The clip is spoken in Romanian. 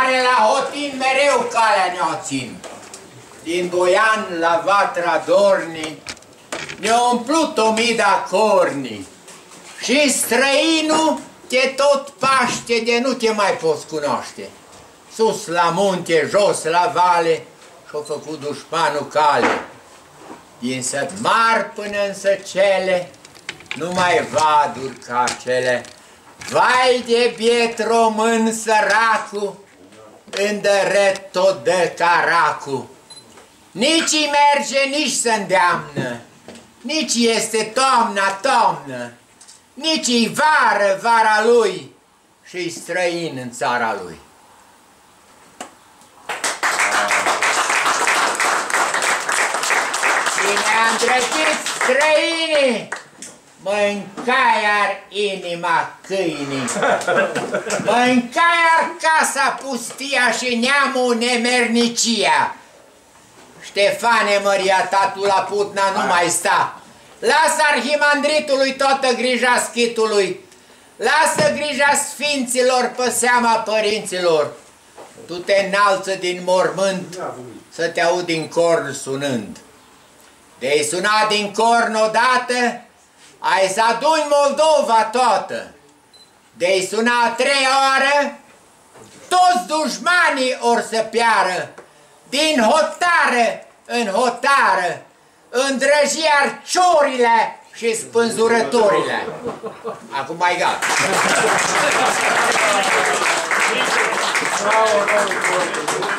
mare la hotin mereu calea ne-o țin. Din Boian la Vatra Dorni ne-a umplut o mii de corni. Și străinul te tot paște de nu te mai poți cunoaște. Sus la munte, jos la vale și-a făcut dușmanul cale. Din săt mari până în săcele, numai vaduri ca cele. Vai de biet român săracu, îndărăt tot dă caracu. Nici merge, nici se îndeamnă, nici este toamna, toamnă, nici-i vară, vara lui, și-i străin în țara lui. Cine-a îndrăgit străinii, mâncai-ar inima câinii, mâncai-ar casa pustia și neamul nemernicia. Ștefane, măria ta, tu la Putna nu mai sta. Lasă arhimandritului toată grija schitului. Lasă grija sfinților pe seama părinților. Tu te înalță din mormânt să te aud din corn sunând. De-ai sunat din corn odată, ai să aduni Moldova toată. De-ai sunat 3 ore, toți dușmanii or să piară. Din hotară în hotară îndrăgiar ciorile și spânzurătorile. Acum mai gata.